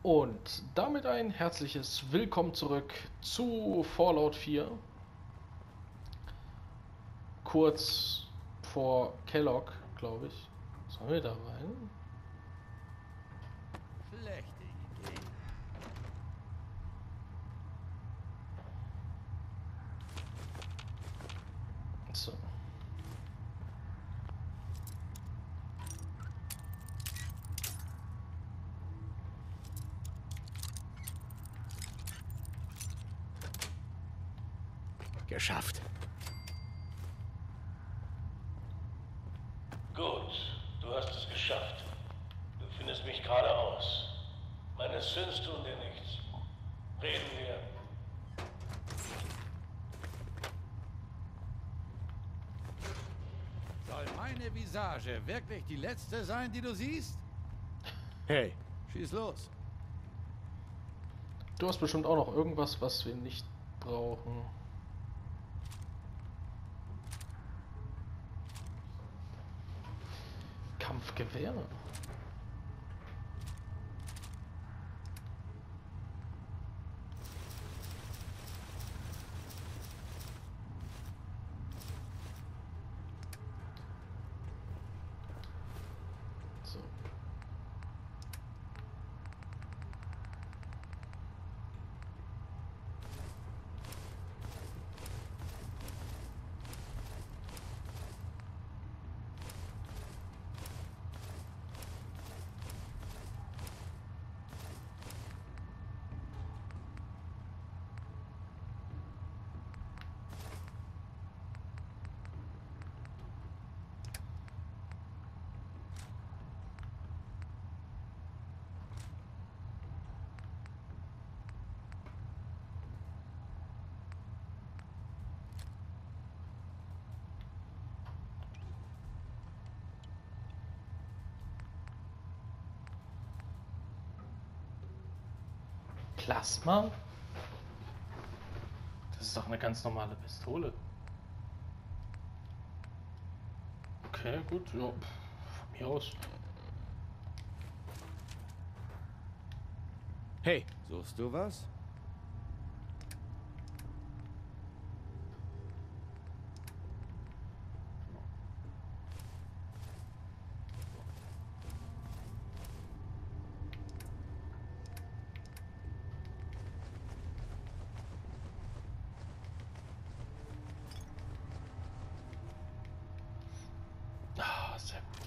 Und damit ein herzliches Willkommen zurück zu Fallout 4. Kurz vor Kellogg, glaube ich. Sollen wir da rein? Schlechte Idee. So. Geschafft. Gut, du hast es geschafft. Du findest mich geradeaus. Meine Sins tun dir nichts. Reden wir. Soll meine Visage wirklich die letzte sein, die du siehst? Hey, schieß los. Du hast bestimmt auch noch irgendwas, was wir nicht brauchen. Kampfgewehr. So. Plasma? Das ist doch eine ganz normale Pistole. Okay, gut, ja, von mir aus. Hey, suchst du was? Ah, sehr gut.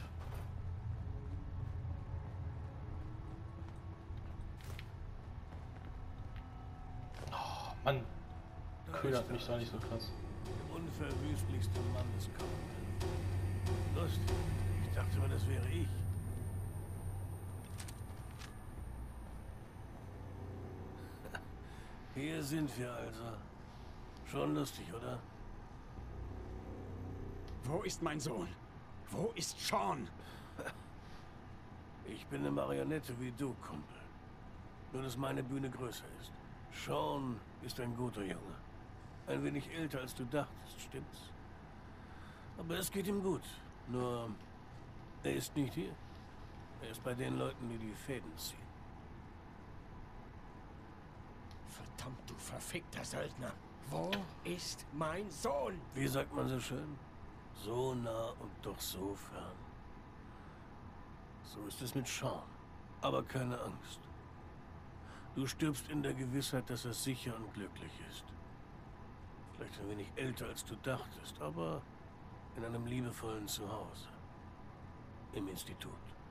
Oh, Mann. Ködert mich doch nicht so krass. Der unverwüstlichste Mann des Kampfes. Lustig. Ich dachte mal, das wäre ich. Hier sind wir also. Schon lustig, oder? Wo ist mein Sohn? Wo ist Sean? Ich bin eine Marionette wie du, Kumpel. Nur, dass meine Bühne größer ist. Sean ist ein guter Junge. Ein wenig älter, als du dachtest, stimmt's? Aber es geht ihm gut. Nur, er ist nicht hier. Er ist bei den Leuten, die die Fäden ziehen. Verdammt, du verfickter Söldner. Wo ist mein Sohn? Wie sagt man so schön? So nah und doch so fern. So ist es mit Sean. Aber keine Angst. Du stirbst in der Gewissheit, dass er sicher und glücklich ist. Vielleicht ein wenig älter, als du dachtest, aber in einem liebevollen Zuhause. Im Institut.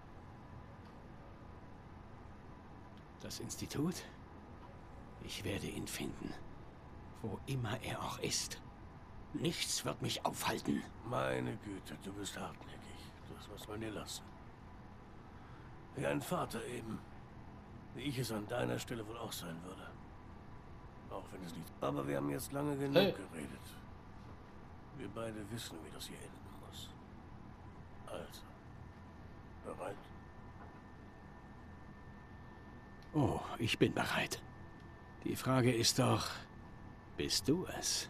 Das Institut? Ich werde ihn finden. Wo immer er auch ist. Nichts wird mich aufhalten. Meine Güte, du bist hartnäckig. Das muss man dir lassen. Wie ein Vater eben. Wie ich es an deiner Stelle wohl auch sein würde. Auch wenn es nicht... Aber wir haben jetzt lange genug geredet. Wir beide wissen, wie das hier enden muss. Also, bereit? Oh, ich bin bereit. Die Frage ist doch, bist du es?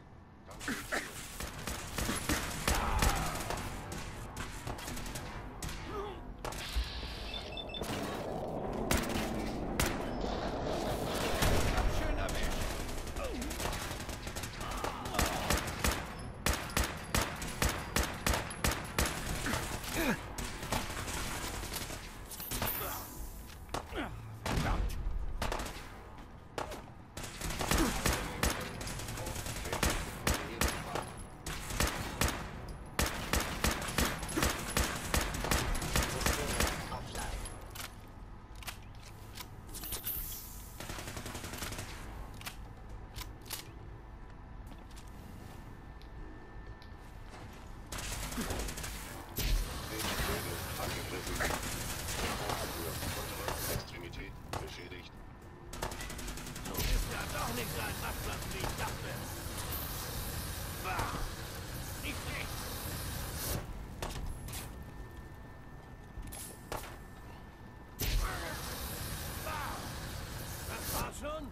schon?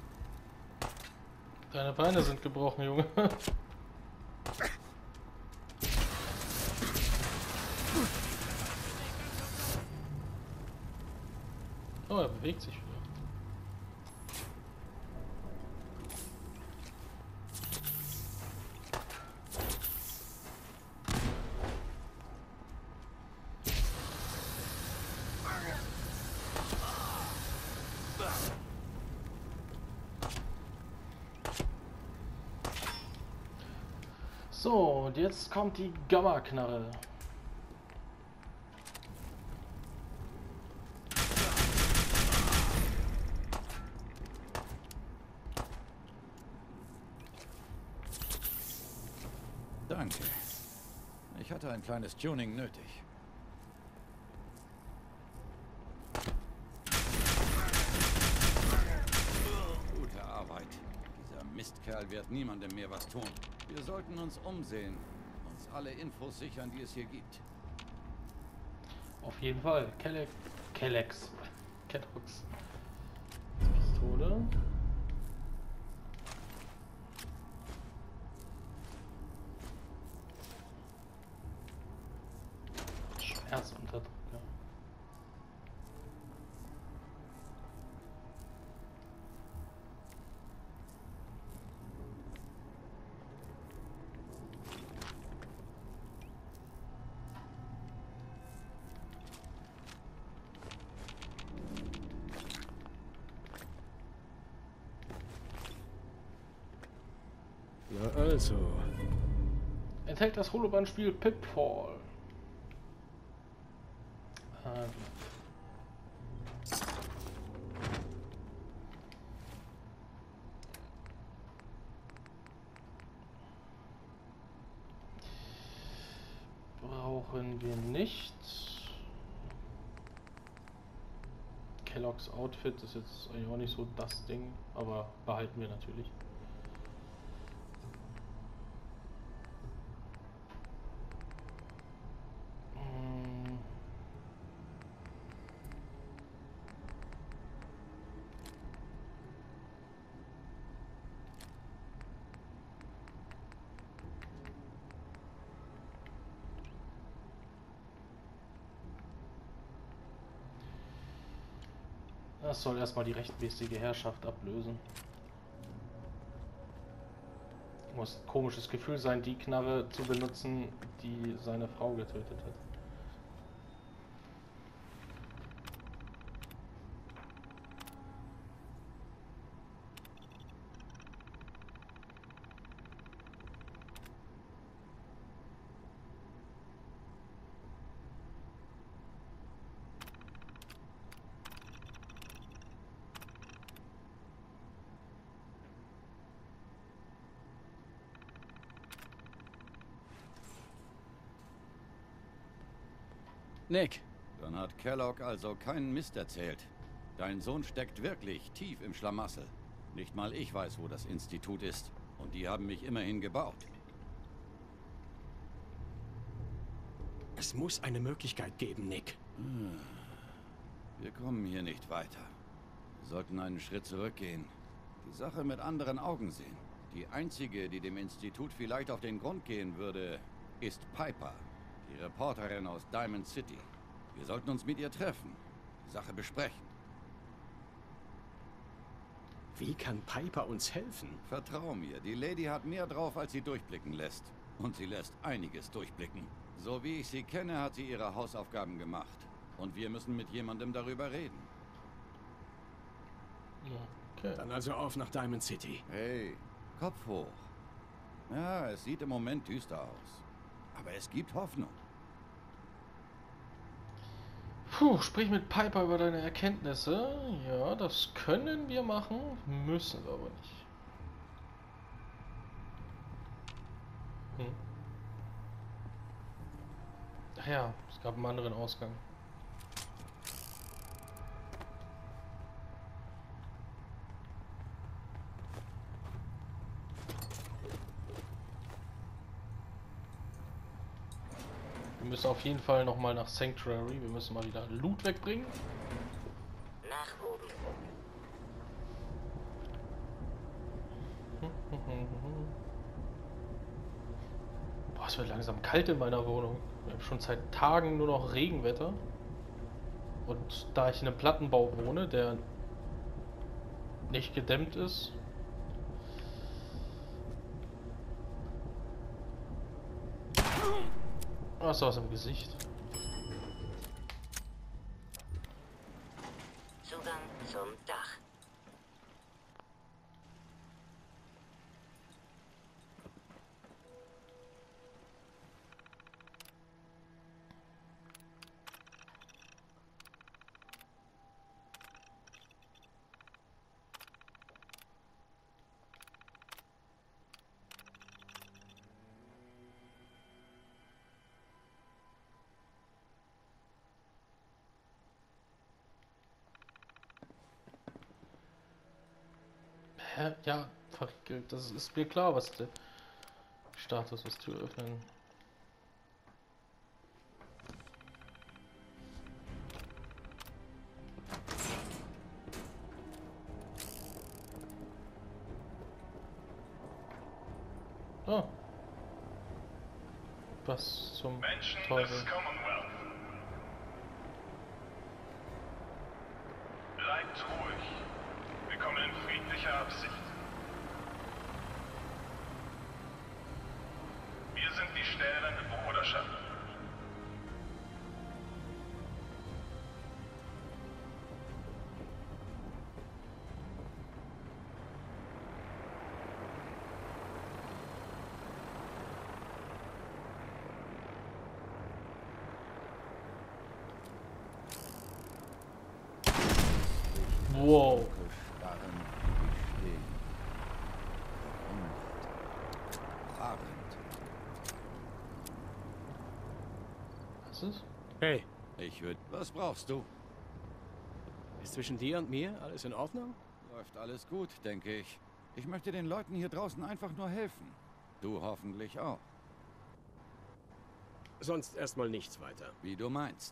Deine Beine sind gebrochen, Junge. Oh, er bewegt sich wieder. So, und jetzt kommt die Gamma-Knarre. Danke. Ich hatte ein kleines Tuning nötig. Gute Arbeit. Dieser Mistkerl wird niemandem mehr was tun. Wir sollten uns umsehen, uns alle Infos sichern, die es hier gibt. Auf jeden Fall. Kellex. Pistole. Schmerzunterdrücker. Ja, also. Enthält das Holoband-Spiel Pitfall. Brauchen wir nicht. Kellogg's Outfit ist jetzt eigentlich auch nicht so das Ding, aber behalten wir natürlich. Das soll erstmal die rechtmäßige Herrschaft ablösen. Muss ein komisches Gefühl sein, die Knarre zu benutzen, die seine Frau getötet hat. Nick. Dann hat Kellogg also keinen Mist erzählt. Dein Sohn steckt wirklich tief im Schlamassel. Nicht mal ich weiß, wo das Institut ist. Und die haben mich immerhin gebaut. Es muss eine Möglichkeit geben, Nick. Wir kommen hier nicht weiter. Wir sollten einen Schritt zurückgehen. Die Sache mit anderen Augen sehen. Die einzige, die dem Institut vielleicht auf den Grund gehen würde, ist Piper. Die Reporterin aus Diamond City. Wir sollten uns mit ihr treffen. Die Sache besprechen. Wie kann Piper uns helfen? Vertrau mir, die Lady hat mehr drauf, als sie durchblicken lässt. Und sie lässt einiges durchblicken. So wie ich sie kenne, hat sie ihre Hausaufgaben gemacht. Und wir müssen mit jemandem darüber reden. Okay. Dann also auf nach Diamond City. Hey, Kopf hoch. Ja, es sieht im Moment düster aus. Aber es gibt Hoffnung. Puh, sprich mit Piper über deine Erkenntnisse. Ja, das können wir machen, müssen wir aber nicht. Ach ja, es gab einen anderen Ausgang. Wir müssen auf jeden Fall nochmal nach Sanctuary. Wir müssen mal wieder Loot wegbringen. Nach oben. Boah, es wird langsam kalt in meiner Wohnung. Wir haben schon seit Tagen nur noch Regenwetter. Und da ich in einem Plattenbau wohne, der nicht gedämmt ist. Hast du was im Gesicht? Zugang zum Dach. Hä? Ja, verriegelt. Das ist mir klar, was der Status ist, Tür öffnen. Oh. Was zum Menschen Teufel? des Commonwealth. Bleibt ruhig. Wir kommen in friedlicher Absicht. Wir sind die stählerne Bruderschaft. Wow. Starren wie stehen. Fahrend. Was ist? Hey, Ich würde... Was brauchst du? ist zwischen dir und mir alles in Ordnung? Läuft alles gut, denke ich. Ich möchte den Leuten hier draußen einfach nur helfen. Du hoffentlich auch. Sonst erstmal nichts weiter. Wie du meinst.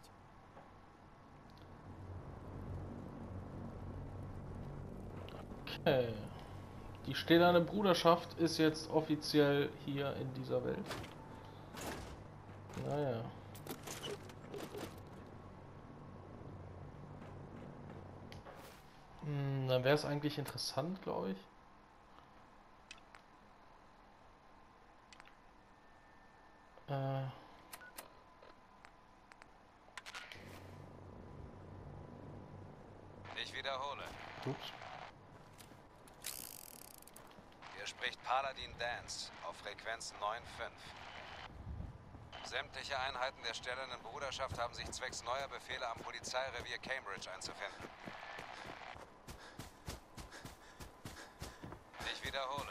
Okay. Die stählerne Bruderschaft ist jetzt offiziell hier in dieser Welt. Naja. Dann wäre es eigentlich interessant, glaube ich. Ich wiederhole. Ups. Hier spricht Paladin Dance auf Frequenz 9.5. Sämtliche Einheiten der stählernen Bruderschaft haben sich zwecks neuer Befehle am Polizeirevier Cambridge einzufinden. Ich wiederhole.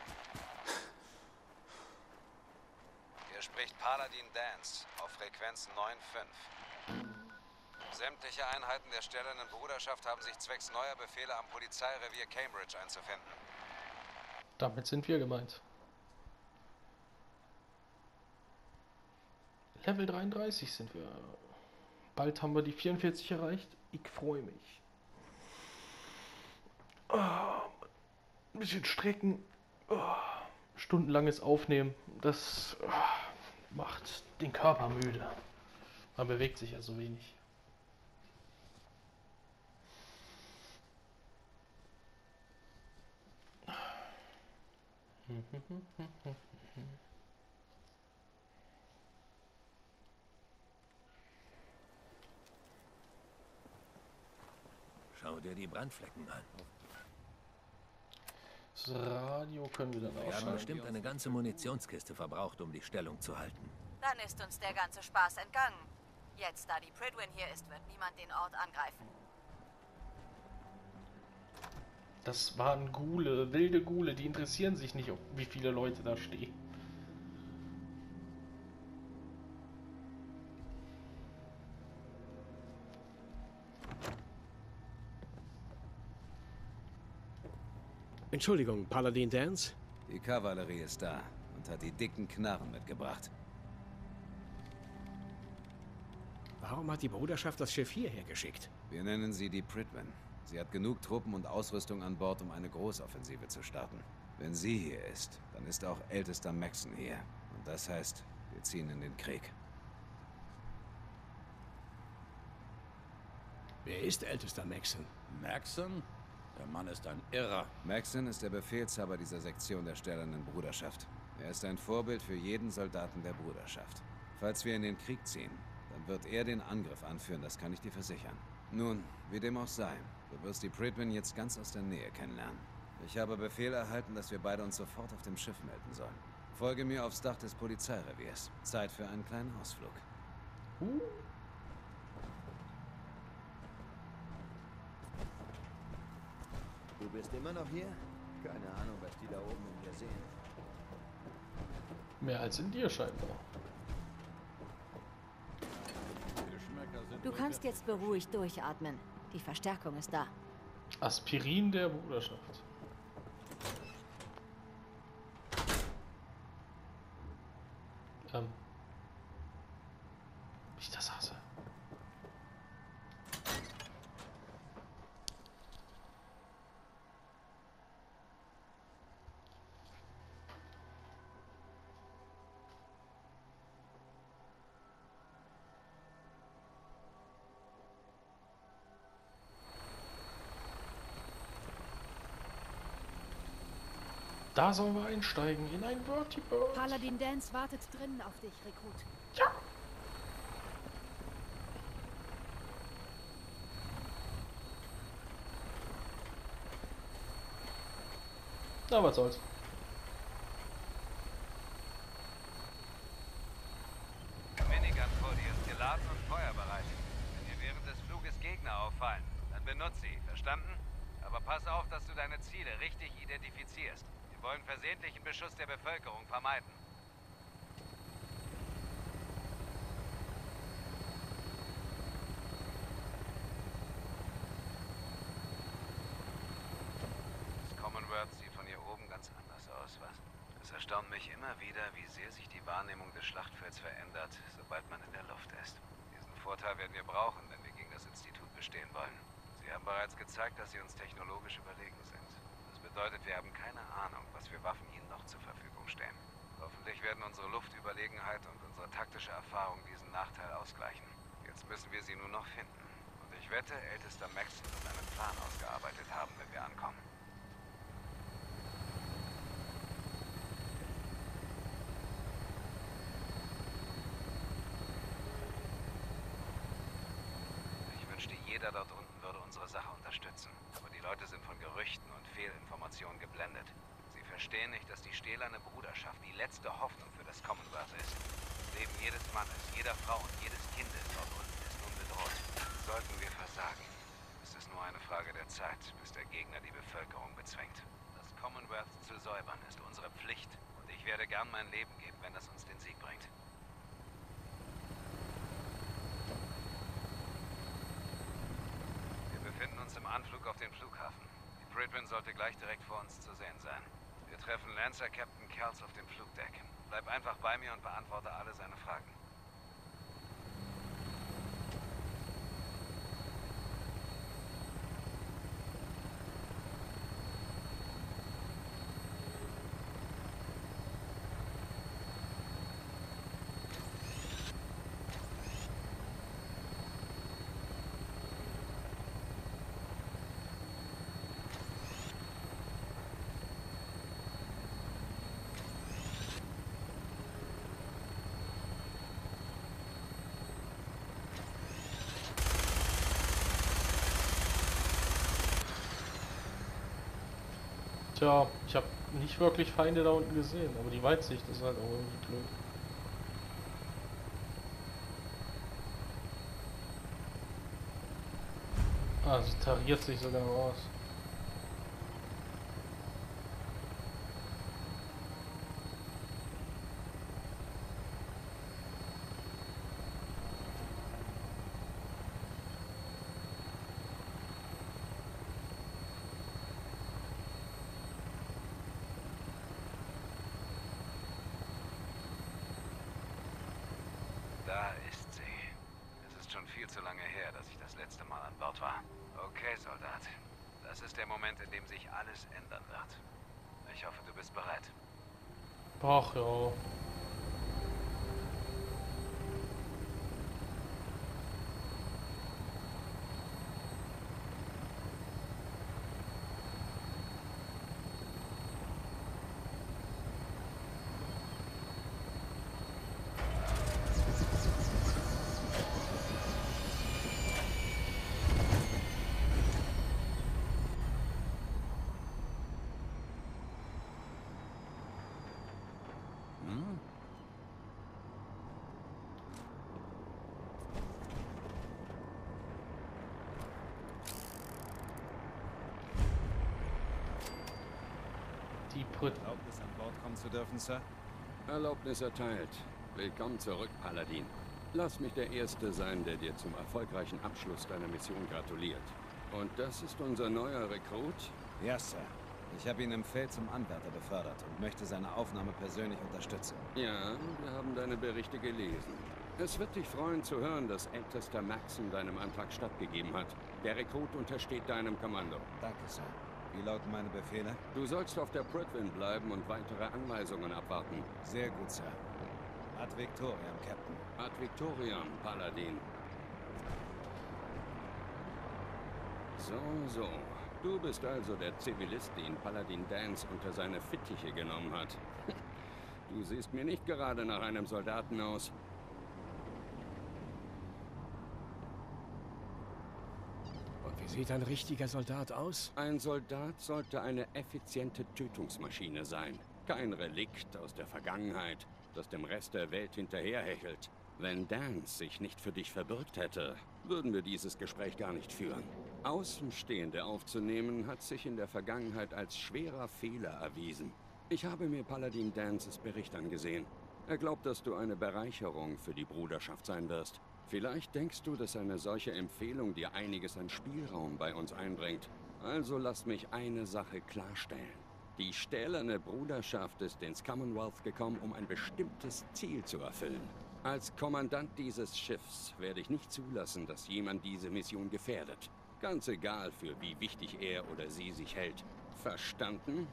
Hier spricht Paladin Dance auf Frequenz 9.5. Sämtliche Einheiten der stählernen Bruderschaft haben sich zwecks neuer Befehle am Polizeirevier Cambridge einzufinden. Damit sind wir gemeint. Level 33 sind wir. Bald haben wir die 44 erreicht. Ich freue mich. Ein bisschen strecken. Stundenlanges Aufnehmen. Das macht den Körper müde. Man bewegt sich ja so wenig. Schau dir die Brandflecken an. Das Radio können wir dann Wir haben ausschalten. bestimmt eine ganze Munitionskiste verbraucht, um die Stellung zu halten. Dann ist uns der ganze Spaß entgangen. Jetzt, da die Pridwin hier ist, wird niemand den Ort angreifen. Das waren Ghule, wilde Ghule, die interessieren sich nicht, wie viele Leute da stehen. Entschuldigung, Paladin Dance? Die Kavallerie ist da und hat die dicken Knarren mitgebracht. Warum hat die Bruderschaft das Schiff hierher geschickt? Wir nennen sie die Pridwin. Sie hat genug Truppen und Ausrüstung an Bord, um eine Großoffensive zu starten. Wenn sie hier ist, dann ist auch ältester Maxson hier. Und das heißt, wir ziehen in den Krieg. Wer ist ältester Maxson? Maxson? Der Mann ist ein Irrer. Maxson ist der Befehlshaber dieser Sektion der Stählernen Bruderschaft. Er ist ein Vorbild für jeden Soldaten der Bruderschaft. Falls wir in den Krieg ziehen, dann wird er den Angriff anführen, das kann ich dir versichern. Nun, wie dem auch sei, du wirst die Pridwen jetzt ganz aus der Nähe kennenlernen. Ich habe Befehl erhalten, dass wir beide uns sofort auf dem Schiff melden sollen. Folge mir aufs Dach des Polizeireviers. Zeit für einen kleinen Ausflug. Du bist immer noch hier? Keine Ahnung, was die da oben in dir sehen. Mehr als in dir scheinbar. Du kannst jetzt beruhigt durchatmen. Die Verstärkung ist da. Aspirin der Bruderschaft. Ich das hasse. Da sollen wir einsteigen in ein Vertibird. Paladin Danse wartet drinnen auf dich, Rekrut. Ja. Na, was soll's. Minigun vor dir ist geladen und feuerbereit. Wenn dir während des Fluges Gegner auffallen, dann benutze sie, verstanden? Aber pass auf, dass du deine Ziele richtig identifizierst. Wir wollen versehentlichen Beschuss der Bevölkerung vermeiden. Das Commonwealth sieht von hier oben ganz anders aus, was? Es erstaunt mich immer wieder, wie sehr sich die Wahrnehmung des Schlachtfelds verändert, sobald man in der Luft ist. Diesen Vorteil werden wir brauchen, wenn wir gegen das Institut bestehen wollen. Sie haben bereits gezeigt, dass sie uns technologisch überlegen sind. Das bedeutet, wir haben keine Ahnung, was für Waffen ihnen noch zur Verfügung stehen. Hoffentlich werden unsere Luftüberlegenheit und unsere taktische Erfahrung diesen Nachteil ausgleichen. Jetzt müssen wir sie nur noch finden. Und ich wette, ältester Maxson wird einen Plan ausgearbeitet haben, wenn wir ankommen. Ich wünschte, jeder dort unten würde unsere Sache unterstützen. Aber die Leute sind von Gerüchten und Fehlinformationen geblendet. Sie verstehen nicht, dass die stählerne Bruderschaft die letzte Hoffnung für das Commonwealth ist. Das Leben jedes Mannes, jeder Frau und jedes Kindes dort unten ist nun bedroht. Sollten wir versagen, ist es nur eine Frage der Zeit, bis der Gegner die Bevölkerung bezwingt. Das Commonwealth zu säubern ist unsere Pflicht. Und ich werde gern mein Leben geben, wenn das uns den Sieg bringt. Wir befinden uns im Anflug auf den Flughafen. Die Pridwen sollte gleich direkt vor uns zu sehen sein. Wir treffen Lancer Captain Kells auf dem Flugdeck. Bleib einfach bei mir und beantworte alle seine Fragen. Tja, ich habe nicht wirklich Feinde da unten gesehen, aber die Weitsicht ist halt auch irgendwie blöd. Ah, sie tariert sich sogar noch aus. Da ist sie. Es ist schon viel zu lange her, dass ich das letzte Mal an Bord war. Okay, Soldat. Das ist der Moment, in dem sich alles ändern wird. Ich hoffe, du bist bereit. Ach ja. Erlaubnis an Bord kommen zu dürfen, Sir? Erlaubnis erteilt. Willkommen zurück, Paladin. Lass mich der Erste sein, der dir zum erfolgreichen Abschluss deiner Mission gratuliert. Und das ist unser neuer Rekrut? Ja, Sir. Ich habe ihn im Feld zum Anwärter befördert und möchte seine Aufnahme persönlich unterstützen. Ja, wir haben deine Berichte gelesen. Es wird dich freuen zu hören, dass Ältester Maxon deinem Antrag stattgegeben hat. Der Rekrut untersteht deinem Kommando. Danke, Sir. Wie lauten meine Befehle? Du sollst auf der Prydwen bleiben und weitere Anweisungen abwarten. Sehr gut, Sir. Ad Victoriam, Captain. Ad Victoriam, Paladin. So. Du bist also der Zivilist, den Paladin Danse unter seine Fittiche genommen hat. Du siehst mir nicht gerade nach einem Soldaten aus. Und wie sieht ein richtiger Soldat aus? Ein Soldat sollte eine effiziente Tötungsmaschine sein. Kein Relikt aus der Vergangenheit, das dem Rest der Welt hinterherhechelt. Wenn Danse sich nicht für dich verbürgt hätte, würden wir dieses Gespräch gar nicht führen. Außenstehende aufzunehmen, hat sich in der Vergangenheit als schwerer Fehler erwiesen. Ich habe mir Paladin Dances Bericht angesehen. Er glaubt, dass du eine Bereicherung für die Bruderschaft sein wirst. Vielleicht denkst du, dass eine solche Empfehlung dir einiges an Spielraum bei uns einbringt. Also lass mich eine Sache klarstellen. Die stählerne Bruderschaft ist ins Commonwealth gekommen, um ein bestimmtes Ziel zu erfüllen. Als Kommandant dieses Schiffs werde ich nicht zulassen, dass jemand diese Mission gefährdet. Ganz egal, für wie wichtig er oder sie sich hält. Verstanden?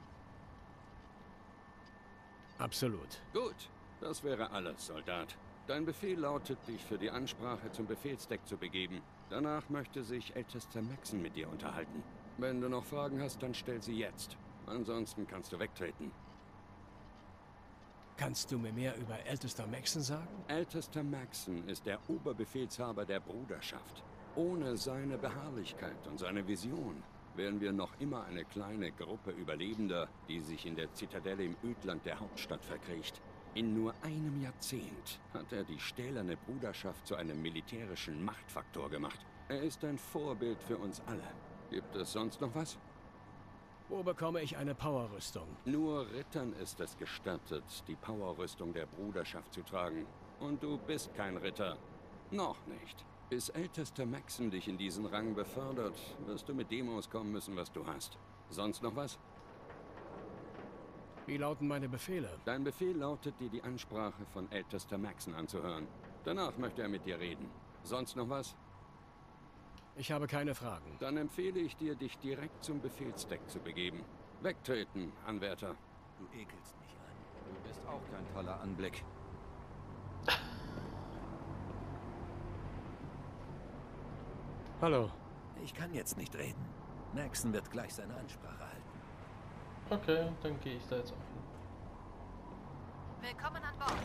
Absolut. Gut, das wäre alles, Soldat. Dein Befehl lautet, dich für die Ansprache zum Befehlsdeck zu begeben. Danach möchte sich Ältester Maxon mit dir unterhalten. Wenn du noch Fragen hast, dann stell sie jetzt. Ansonsten kannst du wegtreten. Kannst du mir mehr über Ältester Maxon sagen? Ältester Maxon ist der Oberbefehlshaber der Bruderschaft. Ohne seine Beharrlichkeit und seine Vision wären wir noch immer eine kleine Gruppe Überlebender, die sich in der Zitadelle im Ödland der Hauptstadt verkriecht. In nur einem Jahrzehnt hat er die stählerne Bruderschaft zu einem militärischen Machtfaktor gemacht. Er ist ein Vorbild für uns alle. Gibt es sonst noch was? Wo bekomme ich eine Powerrüstung? Nur Rittern ist es gestattet, die Powerrüstung der Bruderschaft zu tragen. Und du bist kein Ritter. Noch nicht. Bis Ältester Maxon dich in diesen Rang befördert, wirst du mit dem auskommen müssen, was du hast. Sonst noch was? Wie lauten meine Befehle? Dein Befehl lautet, dir die Ansprache von Ältester Maxon anzuhören. Danach möchte er mit dir reden. Sonst noch was? Ich habe keine Fragen. Dann empfehle ich dir, dich direkt zum Befehlsdeck zu begeben. Wegtreten, Anwärter. Du ekelst mich an. Du bist auch kein toller Anblick. Hallo. Ich kann jetzt nicht reden. Maxon wird gleich seine Ansprache halten. Okay, dann gehe ich da jetzt auch hin. Willkommen an Bord.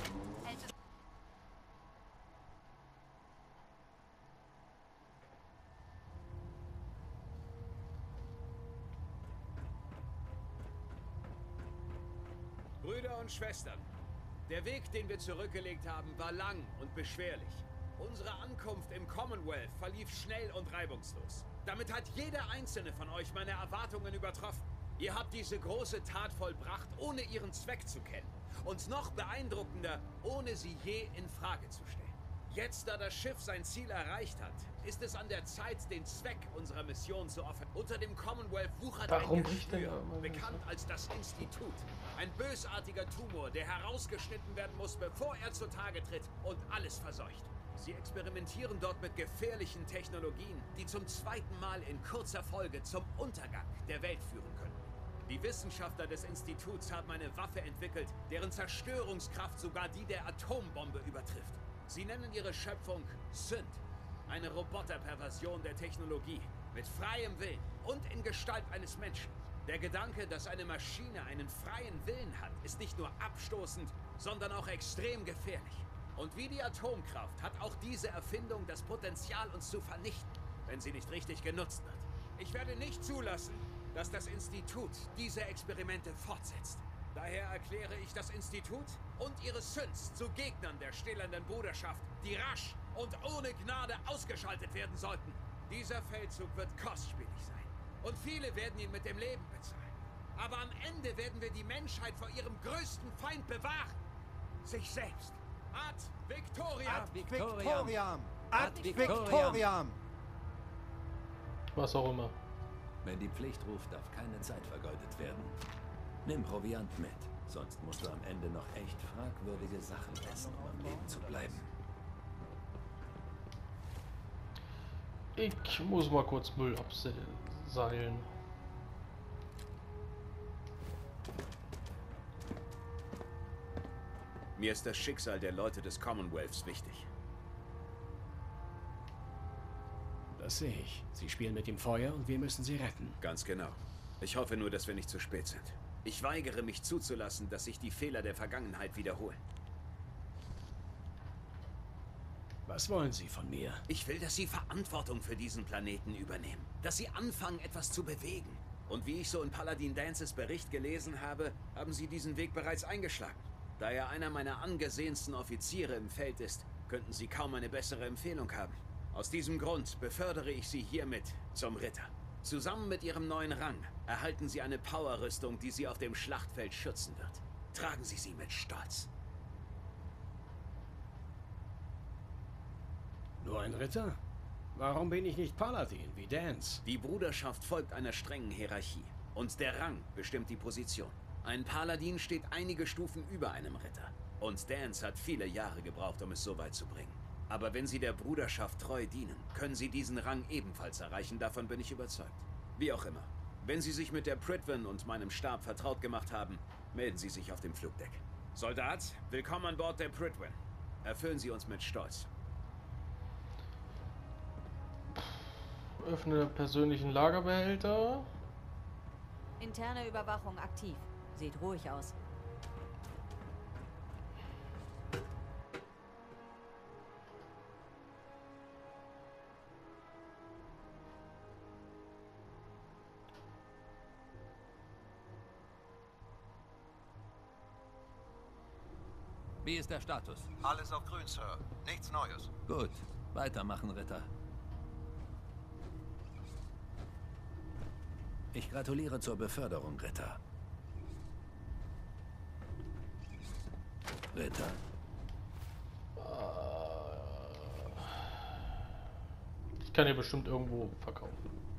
Brüder und Schwestern, der Weg, den wir zurückgelegt haben, war lang und beschwerlich. Unsere Ankunft im Commonwealth verlief schnell und reibungslos. Damit hat jeder einzelne von euch meine Erwartungen übertroffen. Ihr habt diese große Tat vollbracht, ohne ihren Zweck zu kennen. Und noch beeindruckender, ohne sie je in Frage zu stellen. Jetzt, da das Schiff sein Ziel erreicht hat, ist es an der Zeit, den Zweck unserer Mission zu offenbaren. Unter dem Commonwealth wuchert ein Geschwür, bekannt als das Institut. Ein bösartiger Tumor, der herausgeschnitten werden muss, bevor er zutage tritt und alles verseucht. Sie experimentieren dort mit gefährlichen Technologien, die zum zweiten Mal in kurzer Folge zum Untergang der Welt führen können. Die Wissenschaftler des Instituts haben eine Waffe entwickelt, deren Zerstörungskraft sogar die der Atombombe übertrifft. Sie nennen ihre Schöpfung Synth, eine Roboterperversion der Technologie, mit freiem Willen und in Gestalt eines Menschen. Der Gedanke, dass eine Maschine einen freien Willen hat, ist nicht nur abstoßend, sondern auch extrem gefährlich. Und wie die Atomkraft hat auch diese Erfindung das Potenzial, uns zu vernichten, wenn sie nicht richtig genutzt wird. Ich werde nicht zulassen, dass das Institut diese Experimente fortsetzt. Daher erkläre ich das Institut und ihre Synths zu Gegnern der stählernen Bruderschaft, die rasch und ohne Gnade ausgeschaltet werden sollten. Dieser Feldzug wird kostspielig sein. Und viele werden ihn mit dem Leben bezahlen. Aber am Ende werden wir die Menschheit vor ihrem größten Feind bewahren. Sich selbst. Ad Victoriam! Ad Victoriam! Ad Victoriam! Was auch immer. Wenn die Pflicht ruft, darf keine Zeit vergeudet werden. Nimm Proviant mit, sonst musst du am Ende noch echt fragwürdige Sachen essen, um am Leben zu bleiben. Ich muss mal kurz Müll abseilen. Mir ist das Schicksal der Leute des Commonwealths wichtig. Das sehe ich. Sie spielen mit dem Feuer und wir müssen sie retten. Ganz genau. Ich hoffe nur, dass wir nicht zu spät sind. Ich weigere mich zuzulassen, dass sich die Fehler der Vergangenheit wiederholen. Was wollen Sie von mir? Ich will, dass Sie Verantwortung für diesen Planeten übernehmen. Dass Sie anfangen, etwas zu bewegen. Und wie ich so in Paladin Dances Bericht gelesen habe, haben Sie diesen Weg bereits eingeschlagen. Da er einer meiner angesehensten Offiziere im Feld ist, könnten Sie kaum eine bessere Empfehlung haben. Aus diesem Grund befördere ich Sie hiermit zum Ritter. Zusammen mit Ihrem neuen Rang erhalten Sie eine Powerrüstung, die Sie auf dem Schlachtfeld schützen wird. Tragen Sie sie mit Stolz. Nur ein Ritter? Warum bin ich nicht Paladin wie Dance? Die Bruderschaft folgt einer strengen Hierarchie. Und der Rang bestimmt die Position. Ein Paladin steht einige Stufen über einem Ritter. Und Dance hat viele Jahre gebraucht, um es so weit zu bringen. Aber wenn Sie der Bruderschaft treu dienen, können Sie diesen Rang ebenfalls erreichen, davon bin ich überzeugt. Wie auch immer. Wenn Sie sich mit der Prydwen und meinem Stab vertraut gemacht haben, melden Sie sich auf dem Flugdeck. Soldat, willkommen an Bord der Prydwen. Erfüllen Sie uns mit Stolz. Öffne persönlichen Lagerbehälter. Interne Überwachung aktiv. Sieht ruhig aus. Wie ist der Status? Alles auf grün, Sir. Nichts Neues. Gut. Weitermachen, Ritter. Ich gratuliere zur Beförderung, Ritter. Ritter. Ich kann hier bestimmt irgendwo verkaufen.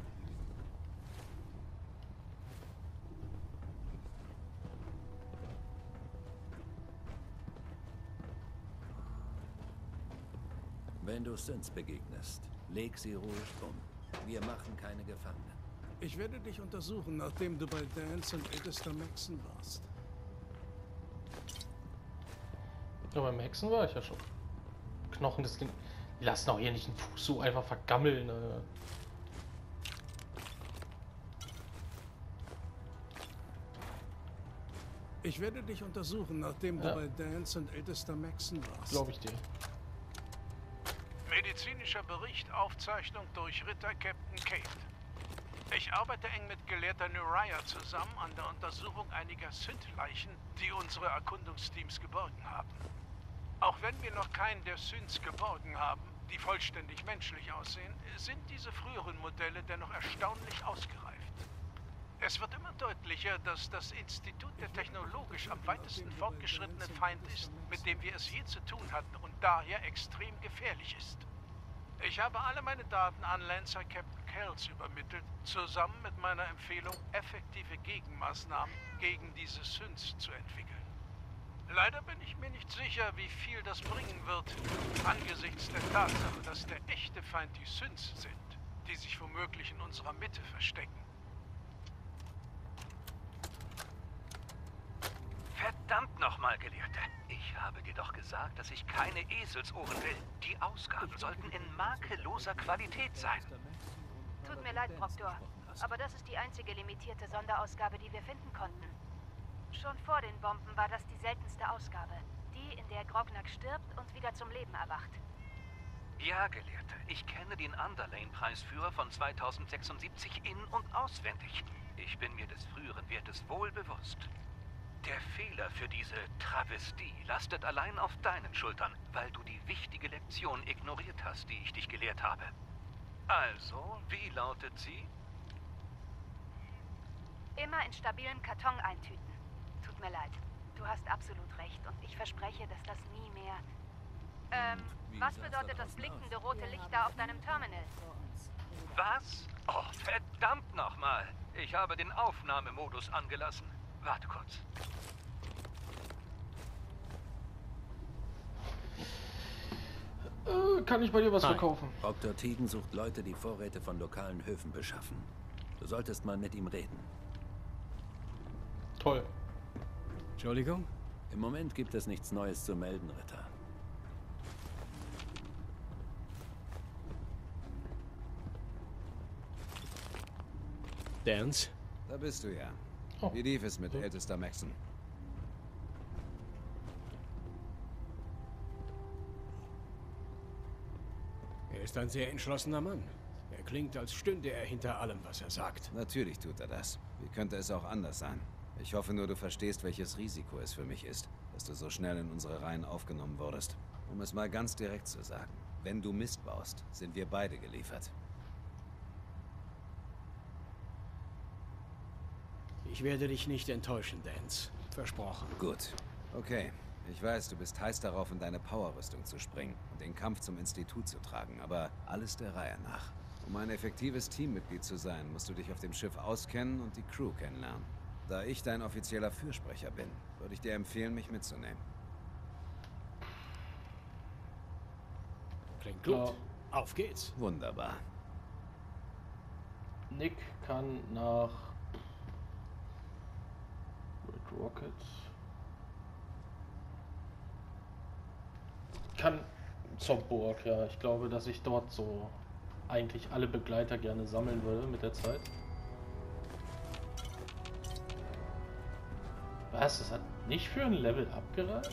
Wenn du Synths begegnest, leg sie ruhig um. Wir machen keine Gefangenen. Ich werde dich untersuchen, nachdem du bei Dance und Edister Maxon warst. Ja, beim Hexen war ich ja schon. Knochen, das Ding. Die lassen auch hier nicht einen Fuß so einfach vergammeln. Ich werde dich untersuchen, nachdem du bei Dance und Edister Maxon warst. Glaube ich dir. Medizinischer Bericht, Aufzeichnung durch Ritter Captain Kate. Ich arbeite eng mit Gelehrter Nuraya zusammen an der Untersuchung einiger Synth-Leichen, die unsere Erkundungsteams geborgen haben. Auch wenn wir noch keinen der Synths geborgen haben, die vollständig menschlich aussehen, sind diese früheren Modelle dennoch erstaunlich ausgereift. Es wird immer deutlicher, dass das Institut der technologisch am weitesten fortgeschrittene Feind ist, mit dem wir es je zu tun hatten und daher extrem gefährlich ist. Ich habe alle meine Daten an Lancer Captain Kells übermittelt, zusammen mit meiner Empfehlung, effektive Gegenmaßnahmen gegen diese Synths zu entwickeln. Leider bin ich mir nicht sicher, wie viel das bringen wird, angesichts der Tatsache, dass der echte Feind die Synths sind, die sich womöglich in unserer Mitte verstecken. Verdammt nochmal, Gelehrte. Ich habe dir doch gesagt, dass ich keine Eselsohren will. Die Ausgaben sollten in makelloser Qualität sein. Tut mir leid, Proktor, aber das ist die einzige limitierte Sonderausgabe, die wir finden konnten. Schon vor den Bomben war das die seltenste Ausgabe. Die, in der Grognak stirbt und wieder zum Leben erwacht. Ja, Gelehrte, ich kenne den Underlane-Preisführer von 2076 in- und auswendig. Ich bin mir des früheren Wertes wohl bewusst. Der Fehler für diese Travestie lastet allein auf deinen Schultern, weil du die wichtige Lektion ignoriert hast, die ich dich gelehrt habe. Also, wie lautet sie? Immer in stabilen Karton eintüten. Tut mir leid. Du hast absolut recht und ich verspreche, dass das nie mehr... was bedeutet das blinkende rote Licht da auf deinem Terminal? Was? Oh, verdammt nochmal. Ich habe den Aufnahmemodus angelassen. Warte kurz. Kann ich bei dir was verkaufen? Dr. Teagan sucht Leute, die Vorräte von lokalen Höfen beschaffen. Du solltest mal mit ihm reden. Toll. Entschuldigung? Im Moment gibt es nichts Neues zu melden, Ritter. Dance? Da bist du ja. Oh. Wie lief es mit ältester Maxon? Er ist ein sehr entschlossener Mann. Er klingt, als stünde er hinter allem, was er sagt. Natürlich tut er das. Wie könnte es auch anders sein? Ich hoffe nur, du verstehst, welches Risiko es für mich ist, dass du so schnell in unsere Reihen aufgenommen wurdest. Um es mal ganz direkt zu sagen. Wenn du Mist baust, sind wir beide geliefert. Ich werde dich nicht enttäuschen, Dance. Versprochen. Gut. Okay. Ich weiß, du bist heiß darauf, in deine Powerrüstung zu springen und den Kampf zum Institut zu tragen, aber alles der Reihe nach. Um ein effektives Teammitglied zu sein, musst du dich auf dem Schiff auskennen und die Crew kennenlernen. Da ich dein offizieller Fürsprecher bin, würde ich dir empfehlen, mich mitzunehmen. Klingt gut. Ja. Auf geht's. Wunderbar. Nick kann nach Red Rockets. Kann zur Burg, ja. Ich glaube, dass ich dort so eigentlich alle Begleiter gerne sammeln würde mit der Zeit. Was? Das hat nicht für ein Level abgereicht?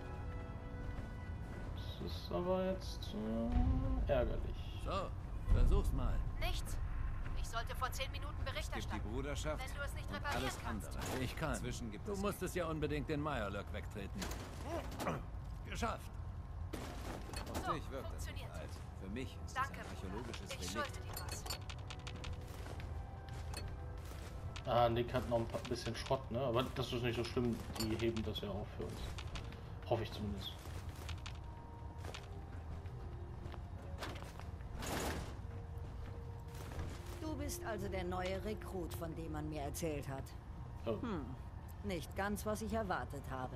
Das ist aber jetzt ärgerlich. So, versuch's mal. Nichts. Ich sollte vor 10 Minuten Bericht erstatten. Die Bruderschaft wenn du es nicht und reparieren alles kannst. andere. Ich kann. Inzwischen gibt Du es musstest ja unbedingt den Meyerlöck wegtreten. Geschafft. Auf dich wirkt das nicht alt. Für mich ist das ein archäologisches Ich schulde dir was. Ah, Nick hat noch ein bisschen Schrott, ne? Aber das ist nicht so schlimm. Die heben das ja auch für uns. Hoffe ich zumindest. Du bist also der neue Rekrut, von dem man mir erzählt hat. Oh. Nicht ganz, was ich erwartet habe.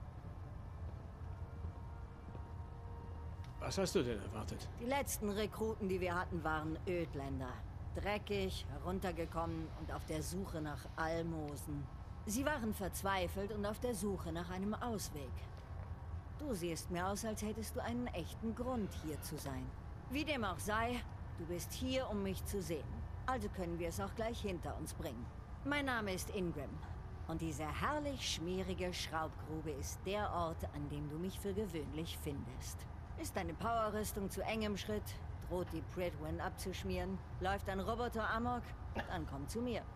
Was hast du denn erwartet? Die letzten Rekruten, die wir hatten, waren Ödländer. Dreckig, heruntergekommen und auf der Suche nach Almosen. Sie waren verzweifelt und auf der Suche nach einem Ausweg. Du siehst mir aus, als hättest du einen echten Grund, hier zu sein. Wie dem auch sei, du bist hier, um mich zu sehen. Also können wir es auch gleich hinter uns bringen. Mein Name ist Ingram. Und diese herrlich schmierige Schraubgrube ist der Ort, an dem du mich für gewöhnlich findest. Ist deine Powerrüstung zu eng im Schritt? Droht die Prydwen abzuschmieren? Läuft ein Roboter amok? Dann komm zu mir.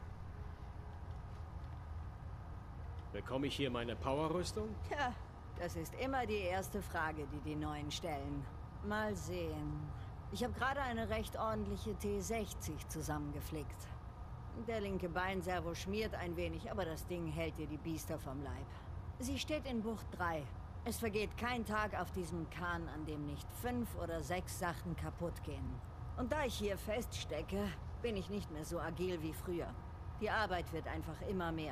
Bekomme ich hier meine Powerrüstung? Ja, das ist immer die erste Frage, die die Neuen stellen. Mal sehen. Ich habe gerade eine recht ordentliche T60 zusammengeflickt. Der linke Beinservo schmiert ein wenig, aber das Ding hält dir die Biester vom Leib. Sie steht in Bucht 3. Es vergeht kein Tag auf diesem Kahn, an dem nicht 5 oder 6 Sachen kaputt gehen. Und da ich hier feststecke, bin ich nicht mehr so agil wie früher. Die Arbeit wird einfach immer mehr.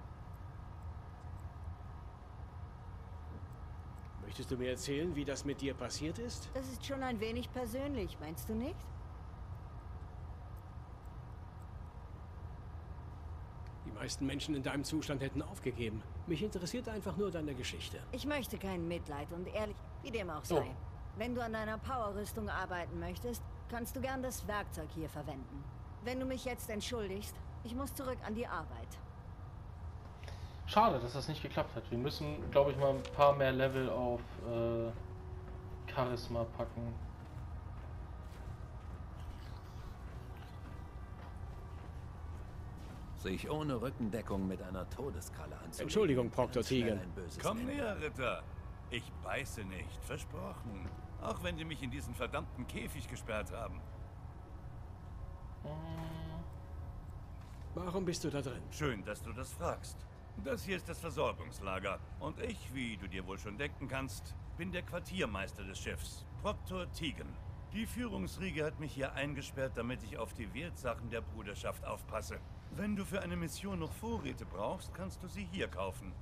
Möchtest du mir erzählen, wie das mit dir passiert ist? Das ist schon ein wenig persönlich, meinst du nicht? Die meisten Menschen in deinem Zustand hätten aufgegeben. Mich interessiert einfach nur deine Geschichte. Ich möchte kein Mitleid und ehrlich, wie dem auch sei. Oh. Wenn du an deiner Powerrüstung arbeiten möchtest, kannst du gern das Werkzeug hier verwenden. Wenn du mich jetzt entschuldigst, ich muss zurück an die Arbeit. Schade, dass das nicht geklappt hat. Wir müssen, glaube ich, mal ein paar mehr Level auf Charisma packen. Sich ohne Rückendeckung mit einer Todeskralle anzulegen. Entschuldigung, Proctor Tegan. Komm näher, Ritter. Ich beiße nicht, versprochen. Auch wenn sie mich in diesen verdammten Käfig gesperrt haben. Warum bist du da drin? Schön, dass du das fragst. Das hier ist das Versorgungslager. Und ich, wie du dir wohl schon denken kannst, bin der Quartiermeister des Schiffs, Proctor Tegan. Die Führungsriege hat mich hier eingesperrt, damit ich auf die Wertsachen der Bruderschaft aufpasse. Wenn du für eine Mission noch Vorräte brauchst, kannst du sie hier kaufen.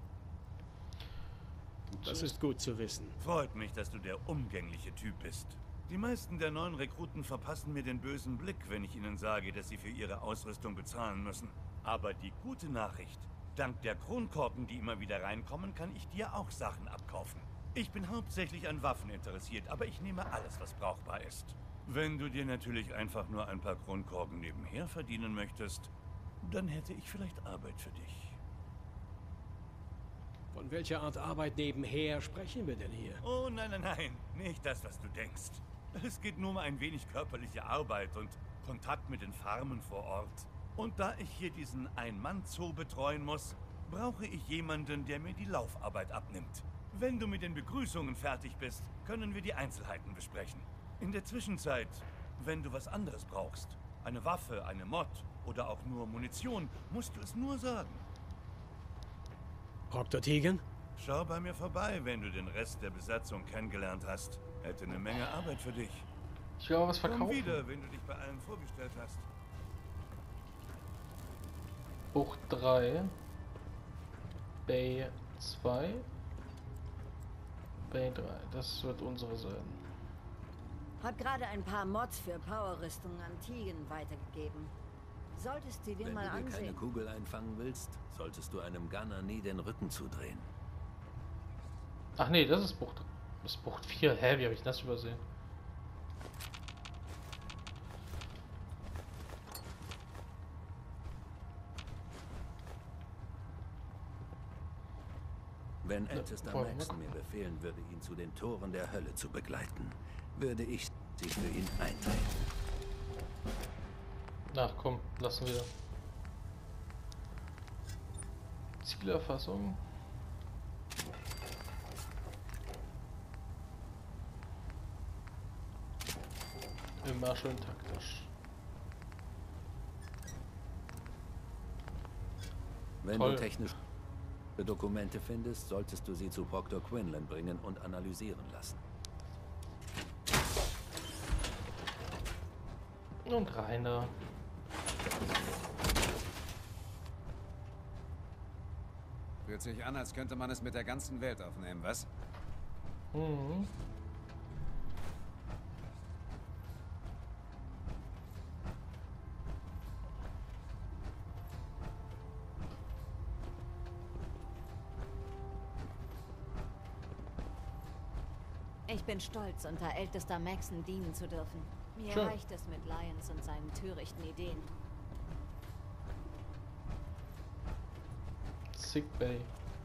Das ist gut zu wissen. Freut mich, dass du der umgängliche Typ bist. Die meisten der neuen Rekruten verpassen mir den bösen Blick, wenn ich ihnen sage, dass sie für ihre Ausrüstung bezahlen müssen. Aber die gute Nachricht: Dank der Kronkorken, die immer wieder reinkommen, kann ich dir auch Sachen abkaufen. Ich bin hauptsächlich an Waffen interessiert, aber ich nehme alles, was brauchbar ist. Wenn du dir natürlich einfach nur ein paar Kronkorken nebenher verdienen möchtest, dann hätte ich vielleicht Arbeit für dich. Von welcher Art Arbeit nebenher sprechen wir denn hier? Oh nein, nein, nein, nicht das, was du denkst. Es geht nur um ein wenig körperliche Arbeit und Kontakt mit den Farmen vor Ort. Und da ich hier diesen Ein-Mann-Zoo betreuen muss, brauche ich jemanden, der mir die Laufarbeit abnimmt. Wenn du mit den Begrüßungen fertig bist, können wir die Einzelheiten besprechen. In der Zwischenzeit, wenn du was anderes brauchst, eine Waffe, eine Mod oder auch nur Munition, musst du es nur sagen. Proctor Tegan? Schau bei mir vorbei, wenn du den Rest der Besatzung kennengelernt hast. Hätte eine Menge Arbeit für dich. Ich will aber was verkaufen. Komm wieder, wenn du dich bei allen vorgestellt hast. Bucht 3. Bay 2. Bay 3. Das wird unsere sein. Hab gerade ein paar Mods für Powerrüstungen an Tegan weitergegeben. Solltest du dir mal ansehen. Wenn du dir keine Kugel einfangen willst, solltest du einem Gunner nie den Rücken zudrehen. Ach nee, das ist Bucht. Das ist Bucht 4. Hä, wie habe ich das übersehen? Wenn Ältester Maxon mir befehlen würde, ihn zu den Toren der Hölle zu begleiten, würde ich sich für ihn eintreten. Ach komm, lassen wir. Zielerfassung. Immer schön taktisch. Wenn du technische Dokumente findest, solltest du sie zu Proctor Quinlan bringen und analysieren lassen. Und Rainer. Fühlt sich an, als könnte man es mit der ganzen Welt aufnehmen, was? Mhm. Ich bin stolz, unter ältester Maxon dienen zu dürfen. Mir Schön. reicht es mit Lyons und seinen törichten Ideen. Sick Bay.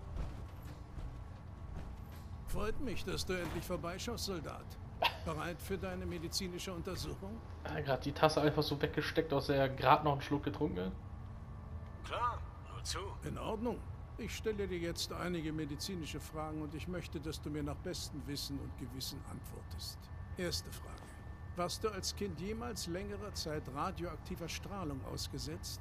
Freut mich, dass du endlich vorbeischaust, Soldat. Bereit für deine medizinische Untersuchung? Ja, gerade die Tasse einfach so weggesteckt, aus der er gerade noch einen Schluck getrunken hat. Klar, nur zu. In Ordnung. Ich stelle dir jetzt einige medizinische Fragen und ich möchte, dass du mir nach bestem Wissen und Gewissen antwortest. Erste Frage. Warst du als Kind jemals längere Zeit radioaktiver Strahlung ausgesetzt?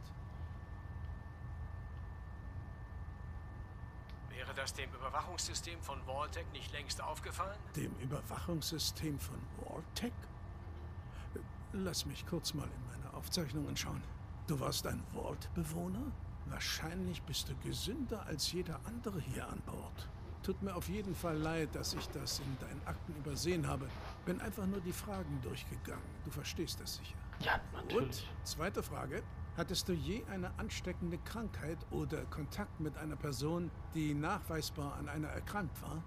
Wäre das dem Überwachungssystem von Vault-Tec nicht längst aufgefallen? Dem Überwachungssystem von Vault-Tec? Lass mich kurz mal in meine Aufzeichnungen schauen. Du warst ein Vault-Bewohner? Wahrscheinlich bist du gesünder als jeder andere hier an Bord. Tut mir auf jeden Fall leid, dass ich das in deinen Akten übersehen habe. Bin einfach nur die Fragen durchgegangen. Du verstehst das sicher. Ja, natürlich. Und zweite Frage. Hattest du je eine ansteckende Krankheit oder Kontakt mit einer Person, die nachweisbar an einer erkrankt war?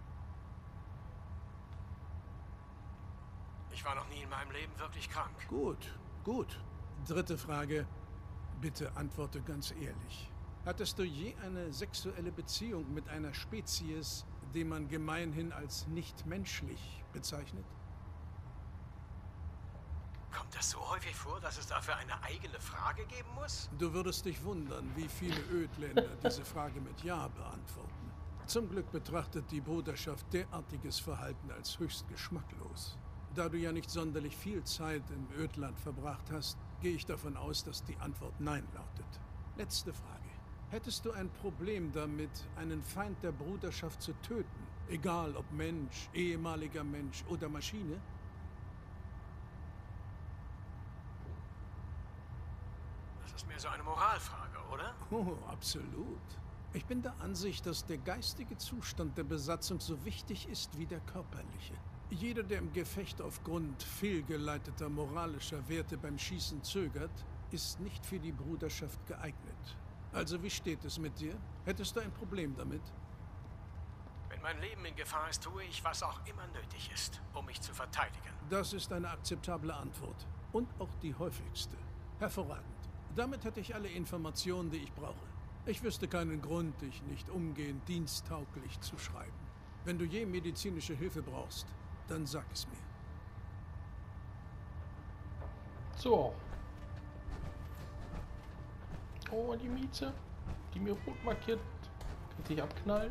Ich war noch nie in meinem Leben wirklich krank. Gut, gut. Dritte Frage. Bitte antworte ganz ehrlich. Hattest du je eine sexuelle Beziehung mit einer Spezies, die man gemeinhin als nicht menschlich bezeichnet? Kommt das so häufig vor, dass es dafür eine eigene Frage geben muss? Du würdest dich wundern, wie viele Ödländer diese Frage mit Ja beantworten. Zum Glück betrachtet die Bruderschaft derartiges Verhalten als höchst geschmacklos. Da du ja nicht sonderlich viel Zeit im Ödland verbracht hast, gehe ich davon aus, dass die Antwort Nein lautet. Letzte Frage. Hättest du ein Problem damit, einen Feind der Bruderschaft zu töten? Egal ob Mensch, ehemaliger Mensch oder Maschine? Das ist mehr so eine Moralfrage, oder? Oh, absolut. Ich bin der Ansicht, dass der geistige Zustand der Besatzung so wichtig ist wie der körperliche. Jeder, der im Gefecht aufgrund fehlgeleiteter moralischer Werte beim Schießen zögert, ist nicht für die Bruderschaft geeignet. Also wie steht es mit dir? Hättest du ein Problem damit? Wenn mein Leben in Gefahr ist, tue ich, was auch immer nötig ist, um mich zu verteidigen. Das ist eine akzeptable Antwort. Und auch die häufigste. Hervorragend. Damit hätte ich alle Informationen, die ich brauche. Ich wüsste keinen Grund, dich nicht umgehend diensttauglich zu schreiben. Wenn du je medizinische Hilfe brauchst, dann sag es mir. So. Oh, die Mieze, die mir rot markiert. Könnte ich abknallen?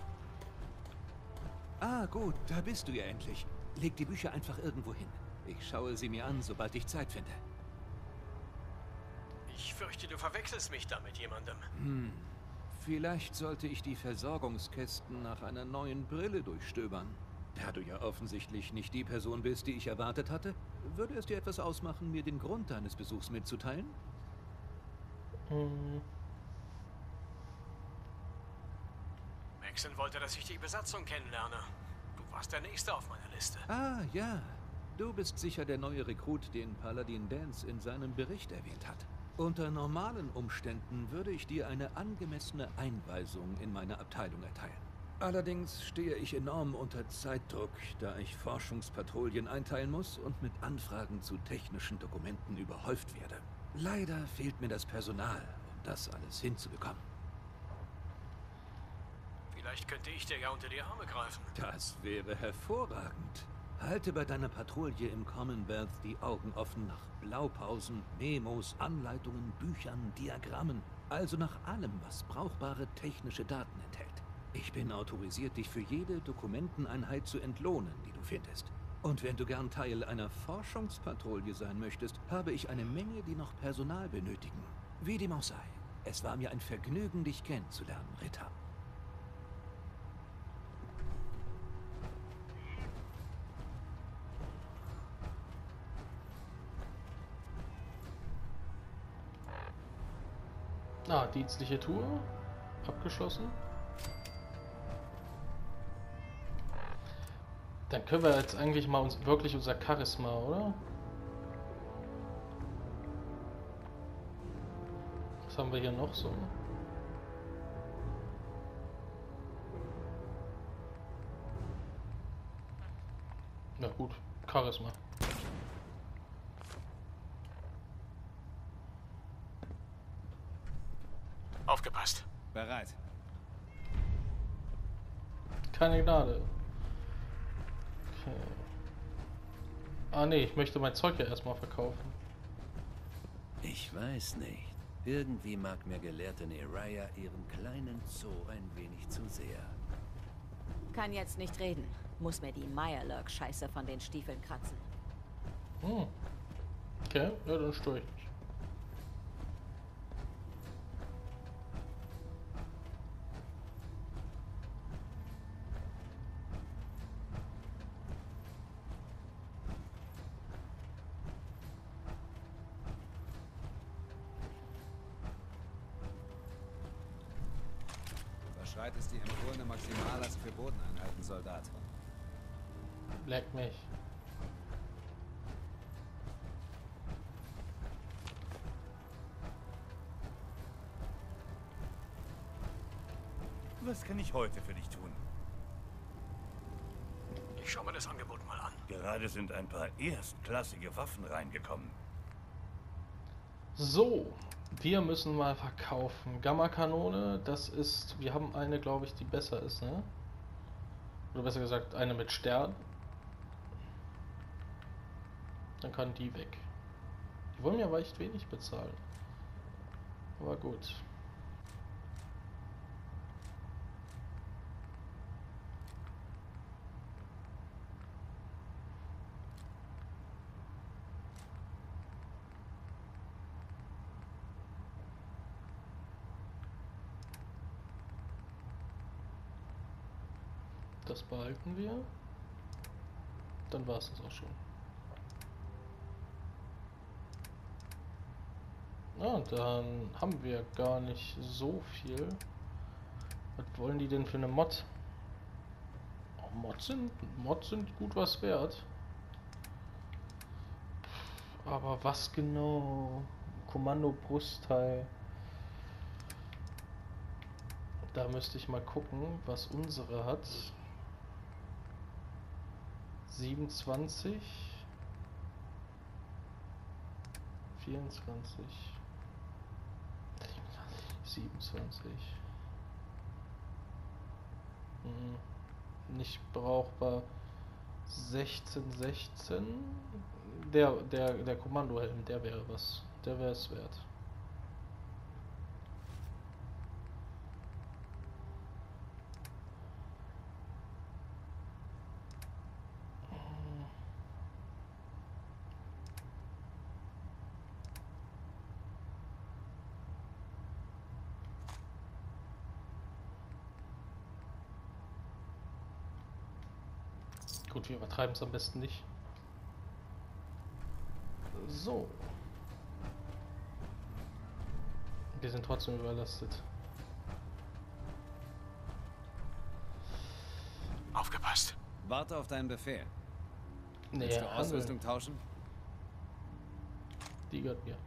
Ah, gut, da bist du ja endlich. Leg die Bücher einfach irgendwo hin. Ich schaue sie mir an, sobald ich Zeit finde. Ich fürchte, du verwechselst mich da mit jemandem. Vielleicht sollte ich die Versorgungskästen nach einer neuen Brille durchstöbern. Da du ja offensichtlich nicht die Person bist, die ich erwartet hatte, würde es dir etwas ausmachen, mir den Grund deines Besuchs mitzuteilen? Maxon wollte, dass ich die Besatzung kennenlerne. Du warst der Nächste auf meiner Liste. Ah, ja. Du bist sicher der neue Rekrut, den Paladin Danse in seinem Bericht erwähnt hat. Unter normalen Umständen würde ich dir eine angemessene Einweisung in meine Abteilung erteilen. Allerdings stehe ich enorm unter Zeitdruck, da ich Forschungspatrouillen einteilen muss und mit Anfragen zu technischen Dokumenten überhäuft werde. Leider fehlt mir das Personal, um das alles hinzubekommen. Vielleicht könnte ich dir ja unter die Arme greifen. Das wäre hervorragend. Halte bei deiner Patrouille im Commonwealth die Augen offen nach Blaupausen, Memos, Anleitungen, Büchern, Diagrammen. Also nach allem, was brauchbare technische Daten enthält. Ich bin autorisiert, dich für jede Dokumenteneinheit zu entlohnen, die du findest. Und wenn du gern Teil einer Forschungspatrouille sein möchtest, habe ich eine Menge, die noch Personal benötigen. Wie dem auch sei. Es war mir ein Vergnügen, dich kennenzulernen, Ritter. Ah, dienstliche Tour. Abgeschlossen. Dann können wir jetzt eigentlich mal wirklich unser Charisma, oder? Was haben wir hier noch so? Na gut, Charisma. Aufgepasst. Bereit. Keine Gnade. Okay. Ah nee, ich möchte mein Zeug ja erstmal verkaufen. Ich weiß nicht. Irgendwie mag mir Gelehrte Neraya ihren kleinen Zoo ein wenig zu sehr. Kann jetzt nicht reden. Muss mir die Mirelurk-Scheiße von den Stiefeln kratzen. Okay, ja, dann störe ich nicht. Überschreitest die empfohlene Maximalast für Bodeneinheiten, Soldat. Leck mich. Was kann ich heute für dich tun? Ich schau mir das Angebot mal an. Gerade sind ein paar erstklassige Waffen reingekommen. So, wir müssen mal verkaufen. Gamma-Kanone, das ist... Wir haben eine, glaube ich, die besser ist, ne? Oder besser gesagt, eine mit Stern. Dann kann die weg. Die wollen mir aber echt wenig bezahlen. Aber gut. Das behalten wir. Dann war es das auch schon. Ah, dann haben wir gar nicht so viel. Was wollen die denn für eine Mod? Oh, Mods sind gut was wert. Aber was genau? Kommando-Brustteil. Da müsste ich mal gucken, was unsere hat. 27. 24. 27. Nicht brauchbar. 16. Der Kommandohelm, der wäre was. Der wäre es wert. Gut, wir übertreiben es am besten nicht. So. Wir sind trotzdem überlastet. Aufgepasst. Warte auf deinen Befehl. Nee, Willst du Ausrüstung tauschen? Die gehört mir.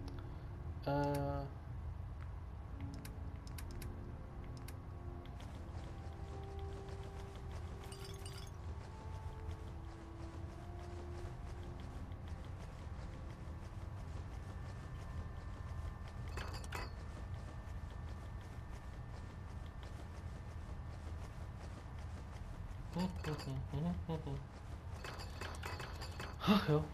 Ach ja.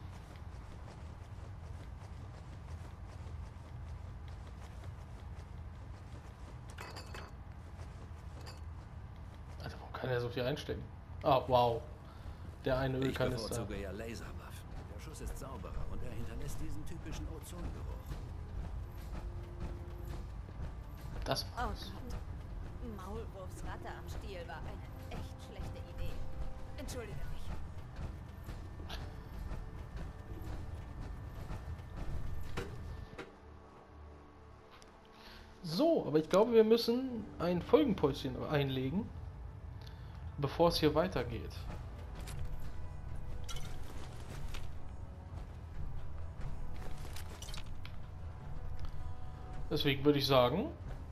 Alter, warum kann er so viel einstecken? Ah, wow. Der eine Ölkanister. Ich bevorzuge ja Laserwaffen. Der Schuss ist sauberer und er hinterlässt diesen typischen Ozongeruch. Das Oh Gott. Maulwurfsratte am Stiel war eine echt schlechte Idee. Entschuldige mich. So, aber ich glaube, wir müssen ein Folgenpäuschen einlegen, bevor es hier weitergeht. Deswegen würde ich sagen,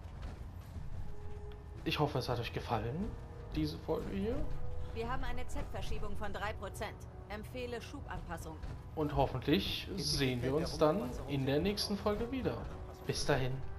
ich hoffe, es hat euch gefallen, diese Folge hier. Wir haben eine Z-Verschiebung von 3%. Empfehle Schubanpassung. Und hoffentlich sehen wir uns dann in der nächsten Folge wieder. Bis dahin.